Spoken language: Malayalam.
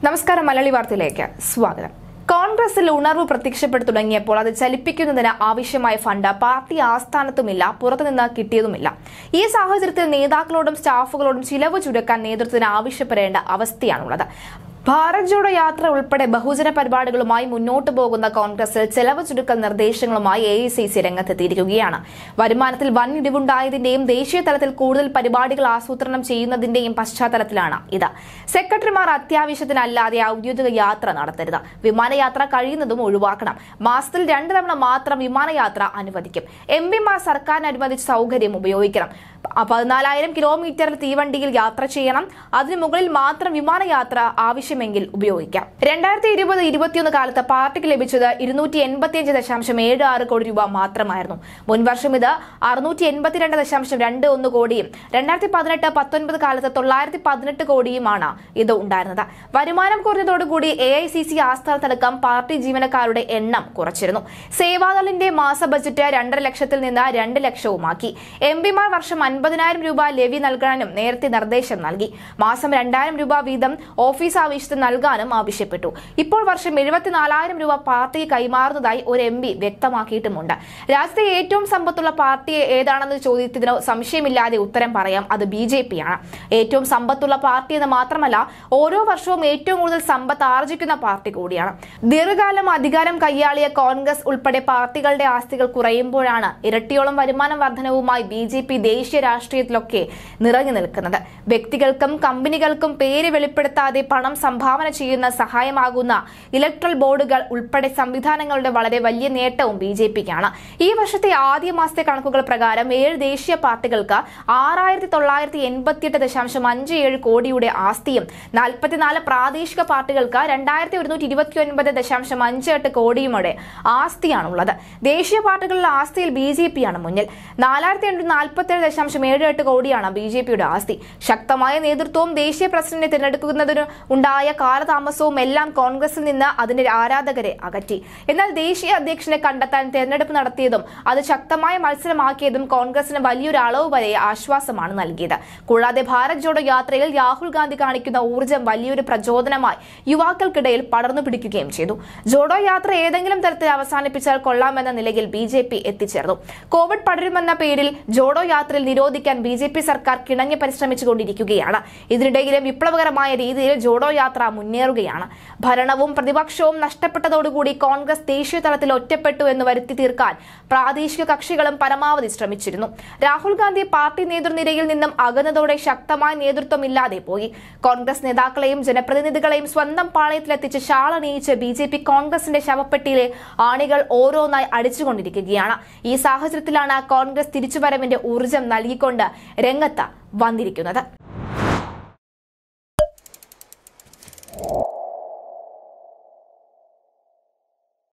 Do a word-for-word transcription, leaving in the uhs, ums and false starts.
നമസ്കാരം. മലയാളി വാർത്തയിലേക്ക് സ്വാഗതം. കോൺഗ്രസിൽ ഉണർവ് പ്രത്യക്ഷപ്പെട്ടു തുടങ്ങിയപ്പോൾ അത് ചലിപ്പിക്കുന്നതിന് ആവശ്യമായ ഫണ്ട് പാർട്ടി ആസ്ഥാനത്തുമില്ല, പുറത്തുനിന്ന് കിട്ടിയതുമില്ല. ഈ സാഹചര്യത്തിൽ നേതാക്കളോടും സ്റ്റാഫുകളോടും ചിലവ് ചുരുക്കാൻ നേതൃത്വത്തിന് ആവശ്യപ്പെടേണ്ട അവസ്ഥയാണുള്ളത്. ഭാരത് ജോഡോ യാത്ര ഉൾപ്പെടെ ബഹുജന പരിപാടികളുമായി മുന്നോട്ടു പോകുന്ന കോൺഗ്രസിൽ ചെലവ് ചുരുക്കൽ നിർദ്ദേശങ്ങളുമായി എ ഐ സി സി രംഗത്തെത്തിയിരിക്കുകയാണ്. വരുമാനത്തിൽ വൻ ഇടിവുണ്ടായതിന്റെയും ദേശീയ തലത്തിൽ കൂടുതൽ പരിപാടികൾ ആസൂത്രണം ചെയ്യുന്നതിന്റെയും പശ്ചാത്തലത്തിലാണ് ഇത്. സെക്രട്ടറിമാർ അത്യാവശ്യത്തിനല്ലാതെ ഔദ്യോഗിക യാത്ര നടത്തരുത്, വിമാനയാത്ര കഴിയുന്നതും ഒഴിവാക്കണം, മാസത്തിൽ രണ്ട് തവണ മാത്രം വിമാനയാത്ര അനുവദിക്കും, എം പിമാർ സർക്കാരിന് അനുവദിച്ച സൗകര്യം ഉപയോഗിക്കണം, പതിനാലായിരം കിലോമീറ്ററിൽ തീവണ്ടിയിൽ യാത്ര ചെയ്യണം, അതിനു മുകളിൽ മാത്രം വിമാനയാത്ര ആവശ്യമെങ്കിൽ ഉപയോഗിക്കാം. രണ്ടായിരത്തി ഇരുപത് ഇരുപത്തിയൊന്ന് കാലത്ത് പാർട്ടിക്ക് ലഭിച്ചത് ഇരുന്നൂറ്റി എൺപത്തിയഞ്ച് ദശാംശം ഏഴ് ആറ് കോടി രൂപ മാത്രമായിരുന്നു. മുൻവർഷം ഇത് അറുന്നൂറ്റി എൺപത്തിരണ്ട് ദശാംശം രണ്ട് ഒന്ന് കോടിയും രണ്ടായിരത്തി പതിനെട്ട് പത്തൊൻപത് കാലത്ത് തൊള്ളായിരത്തി പതിനെട്ട് കോടിയുമാണ് ഇത് ഉണ്ടായിരുന്നത്. വരുമാനം കുറഞ്ഞതോടുകൂടി എ ഐ സി സി ആസ്ഥാനത്തടക്കം പാർട്ടി ജീവനക്കാരുടെ എണ്ണം കുറച്ചിരുന്നു. സേവാദളിന്റെ മാസ ബജറ്റ് രണ്ടര ലക്ഷത്തിൽ നിന്ന് രണ്ട് ലക്ഷവുമാക്കി. എം പിമാർ വർഷം അൻപതിനായിരം രൂപ ലെവി നൽകാനും നേരത്തെ നിർദ്ദേശം നൽകി. മാസം രണ്ടായിരം രൂപ വീതം ഓഫീസ് ആവശ്യത്തിന് നൽകാനും ആവശ്യപ്പെട്ടു. ഇപ്പോൾ വർഷം എഴുപത്തിനാലായിരം രൂപ പാർട്ടിക്ക് കൈമാറുന്നതായി ഒരു എം പി വ്യക്തമാക്കിയിട്ടുമുണ്ട്. രാജ്യത്തെ ഏറ്റവും സമ്പത്തുള്ള പാർട്ടി ഏതാണെന്ന ചോദ്യത്തിന് സംശയമില്ലാതെ ഉത്തരം പറയാം, അത് ബി ജെ പി ആണ്. ഏറ്റവും സമ്പത്തുള്ള പാർട്ടി എന്ന് മാത്രമല്ല, ഓരോ വർഷവും ഏറ്റവും കൂടുതൽ സമ്പത്ത് ആർജിക്കുന്ന പാർട്ടി കൂടിയാണ്. ദീർഘകാലം അധികാരം കൈയാളിയ കോൺഗ്രസ് ഉൾപ്പെടെ പാർട്ടികളുടെ ആസ്തികൾ കുറയുമ്പോഴാണ് ഇരട്ടിയോളം വരുമാന വർധനവുമായി ബി ജെ പി ദേശീയ രാഷ്ട്രീയത്തിലൊക്കെ നിറഞ്ഞു നിൽക്കുന്നത്. വ്യക്തികൾക്കും കമ്പനികൾക്കും പേര് വെളിപ്പെടുത്താതെ പണം സംഭാവന ചെയ്യുന്ന സഹായമാകുന്ന ഇലക്ട്രൽ ബോർഡുകൾ ഉൾപ്പെടെ സംവിധാനങ്ങളുടെ വളരെ വലിയ നേട്ടവും ബി ജെ പിക്കാണ്. ഈ വർഷത്തെ ആദ്യ മാസത്തെ കണക്കുകൾ പ്രകാരം ഏഴ് ദേശീയ പാർട്ടികൾക്ക് ആറായിരത്തി തൊള്ളായിരത്തി എൺപത്തിയെട്ട് ദശാംശം അഞ്ച് ഏഴ് കോടിയുടെ ആസ്തിയും നാൽപ്പത്തിനാല് പ്രാദേശിക പാർട്ടികൾക്ക് രണ്ടായിരത്തി ഒരുന്നൂറ്റി ഇരുപത്തി ഒൻപത് ദശാംശം അഞ്ച് എട്ട് കോടിയുടെ ആസ്തിയാണുള്ളത്. ദേശീയ പാർട്ടികളുടെ ആസ്തിയിൽ ബി ജെ പിയാണ് മുന്നിൽ. നാലായിരത്തി എണ്ണൂറ്റി നാൽപ്പത്തി ഏഴ് ദശാംശം ഏഴ് എട്ട് കോടിയാണ് ബി ജെ പിയുടെ ആസ്തി. ശക്തമായ നേതൃത്വവും ദേശീയ പ്രസിഡന്റിനെ തിരഞ്ഞെടുക്കുന്നതിന് ഉണ്ടായ കാലതാമസവും എല്ലാം കോൺഗ്രസിൽ നിന്ന് അതിന്റെ ആരാധകരെ അകറ്റി. എന്നാൽ ദേശീയ അധ്യക്ഷനെ കണ്ടെത്താൻ തെരഞ്ഞെടുപ്പ് നടത്തിയതും അത് ശക്തമായ മത്സരമാക്കിയതും കോൺഗ്രസിന് വലിയൊരു അളവ് വരെ ആശ്വാസമാണ് നൽകിയത്. കൂടാതെ ഭാരത് ജോഡോ യാത്രയിൽ രാഹുൽ ഗാന്ധി കാണിക്കുന്ന ഊർജ്ജം വലിയൊരു പ്രചോദനമായി യുവാക്കൾക്കിടയിൽ പടർന്നു പിടിക്കുകയും ചെയ്തു. ജോഡോ യാത്ര ഏതെങ്കിലും തരത്തിൽ അവസാനിപ്പിച്ചാൽ കൊള്ളാമെന്ന നിലയിൽ ബി ജെ പി എത്തിച്ചേർന്നു. കോവിഡ് പടരുമെന്ന പേരിൽ ജോഡോ യാത്രയിൽ നിരോധിക്കാൻ ബി ജെ പി സർക്കാർ കിണഞ്ഞ് പരിശ്രമിച്ചുകൊണ്ടിരിക്കുകയാണ്. ഇതിനിടയിലെ വിപ്ലവകരമായ രീതിയിൽ ജോഡോ യാത്ര മുന്നേറുകയാണ്. ഭരണവും പ്രതിപക്ഷവും നഷ്ടപ്പെട്ടതോടുകൂടി കോൺഗ്രസ് ദേശീയ തലത്തിൽ ഒറ്റപ്പെട്ടു എന്ന് വരുത്തി തീർക്കാൻ പ്രാദേശിക കക്ഷികളും പരമാവധി ശ്രമിച്ചിരുന്നു. രാഹുൽ ഗാന്ധി പാർട്ടി നേതൃനിരയിൽ നിന്നും അകന്നതോടെ ശക്തമായ നേതൃത്വമില്ലാതെ പോയി. കോൺഗ്രസ് നേതാക്കളെയും ജനപ്രതിനിധികളെയും സ്വന്തം പാളയത്തിലെത്തിച്ച് ഷാളണിയിച്ച് ബി ജെ പി കോൺഗ്രസിന്റെ ശവപ്പെട്ടിയിലെ ആണികൾ ഓരോന്നായി അടിച്ചുകൊണ്ടിരിക്കുകയാണ്. ഈ സാഹചര്യത്തിലാണ് കോൺഗ്രസ് തിരിച്ചുവരവിന്റെ ഊർജ്ജം നൽകിക്കൊണ്ട് രംഗത്ത് വന്നിരിക്കുന്നത്.